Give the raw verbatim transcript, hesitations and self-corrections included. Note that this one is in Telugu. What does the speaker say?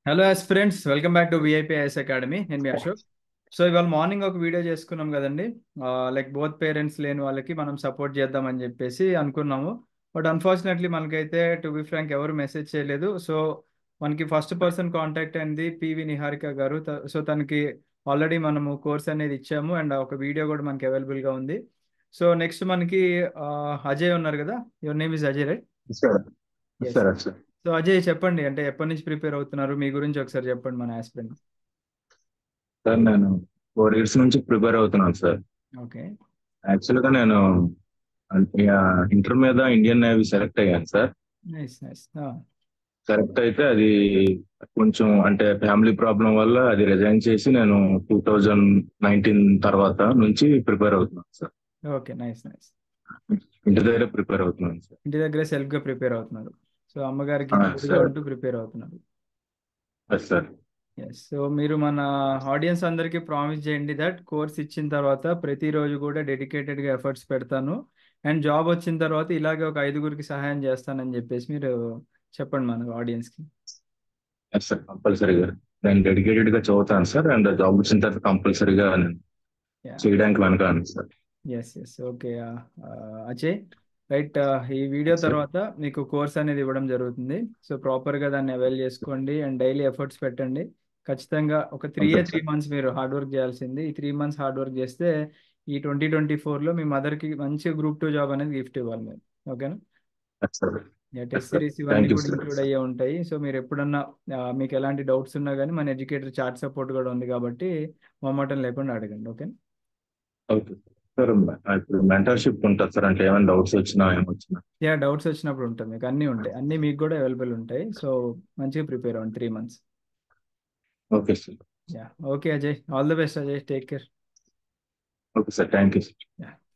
Hello friends, welcome back to VIP IAS academy. నేను మీ అశోక్. సో ఇవాళ మార్నింగ్ ఒక వీడియో చేసుకున్నాం కదండి. లైక్ బోత్ పేరెంట్స్ లేని వాళ్ళకి మనం సపోర్ట్ చేద్దామని చెప్పేసి అనుకున్నాము. బట్ అన్ఫార్చునేట్లీ మనకైతే టు బి ఫ్రాంక్ ఎవరు మెసేజ్ చేయలేదు. సో మనకి ఫస్ట్ పర్సన్ కాంటాక్ట్ అయింది పివి నిహారిక గారు. త- సో తనకి ఆల్రెడీ మనము కోర్స్ అనేది ఇచ్చాము అండ్ ఒక వీడియో కూడా మనకి అవైలబుల్గా ఉంది. సో నెక్స్ట్ మనకి ఆ, అజయ్ ఉన్నారు కదా. Your name is Ajay, right? Sir yes. Sir sir so Ajay చెప్పండి, అంటే ఎప్పటి నుంచి ప్రిపేర్ అవుతున్నారు, మీ గురించి ఒకసారి చెప్పండి మన ఆస్పిరెంట్. సార్ నేను ఫోర్ ఇయర్స్ నుంచి ప్రిపేర్ అవుతున్నాను సార్. ఓకే. యాక్చువల్గా నేను ఇంటర్ మీద ఇండియన్ నేవీ సెలెక్ట్ అయ్యాను సార్. Nice nice. సెలెక్ట్ అయితే అది కొంచెం అంటే ఫ్యామిలీ ప్రాబ్లం వల్ల అది రిజైన్ చేసి నేను టూ థౌజండ్ నైన్టీన్ తర్వాత నుంచి ప్రిపేర్ అవుతున్నాను సార్. Okay, nice nice. ఇంటి దగ్గర ప్రిపేర్ అవుతున్నాను సార్. ఇంటి దగ్గరే సెల్ఫ్ గా ప్రిపేర్ అవుతున్నారు. సో అమ్మగారికి ఆ, తోడుగా సార్ ఉంటూ ప్రిపేర్ అవుతున్నారు. Yes sir. ఎస్. సో మీరు మన ఆడియన్స్ అందరికీ ప్రామిస్ చేయండి దట్ కోర్స్ ఇచ్చిన తర్వాత ప్రతిరోజు కూడా డెడికేటెడ్ గా ఎఫర్ట్స్ పెడతాను అండ్ జాబ్ వచ్చిన తర్వాత ఇలాగే ఒక ఐదుగురికి సహాయం చేస్తానని చెప్పేసి మీరు చెప్పండి మన ఆడియన్స్ కి. ఎస్ సార్, కంపల్సరీగా నేను డెడికేటెడ్ గా చదువుతాను సార్. అండ్ జాబ్ వచ్చిన తర్వాత కంపల్సరీగా నేను యా. చేయడానికి వెనకాను sir. Yes yes. Okay Ajay, right. ఈ వీడియో సార్ తర్వాత మీకు కోర్స్ అనేది ఇవ్వడం జరుగుతుంది. సో ప్రాపర్గా దాన్ని అవైల్ చేసుకోండి అండ్ డైలీ ఎఫర్ట్స్ పెట్టండి. ఖచ్చితంగా ఒక త్రీ ఏ కంపల్సరీ త్రీ మంత్స్ మీరు హార్డ్ వర్క్ చేయాల్సింది. ఈ త్రీ మంత్స్ హార్డ్ వర్క్ చేస్తే ఈ ట్వంటీ ట్వంటీ ఫోర్లో మీ మదర్కి మంచి గ్రూప్ టూ జాబ్ అనేది గిఫ్ట్ ఇవ్వాలి మీరు. ఓకేనా? సార్. టెస్ట్ సార్ సిరీస్ ఇవన్నీ థ్యాంక్ యూ కూడా సార్. ఇంక్లూడ్ అయ్యే ఉంటాయి. సో మీరు ఎప్పుడన్నా ఆ, మీకు ఎలాంటి డౌట్స్ ఉన్నా కానీ మన ఎడ్యుకేటర్ చాట్ సపోర్ట్ కూడా ఉంది కాబట్టి మొహమాటం లేకుండా అడగండి. ఓకే. Okay sir. ఇప్పుడు మెంటర్షిప్ ఉంటుంది సార్, అంటే ఏమైనా డౌట్స్ వచ్చినా ఏమొచ్చినా. యా, డౌట్స్ వచ్చినప్పుడు ఉంటుంది, మీకు అన్నీ ఉంటాయి, అన్నీ మీకు కూడా అవైలబుల్ ఉంటాయి. సో మంచిగా ప్రిపేర్ అవ్వండి three months. Okay sir. Yeah. Okay Ajay, all the best Ajay, take care. Okay sir, thank you sir. Yeah.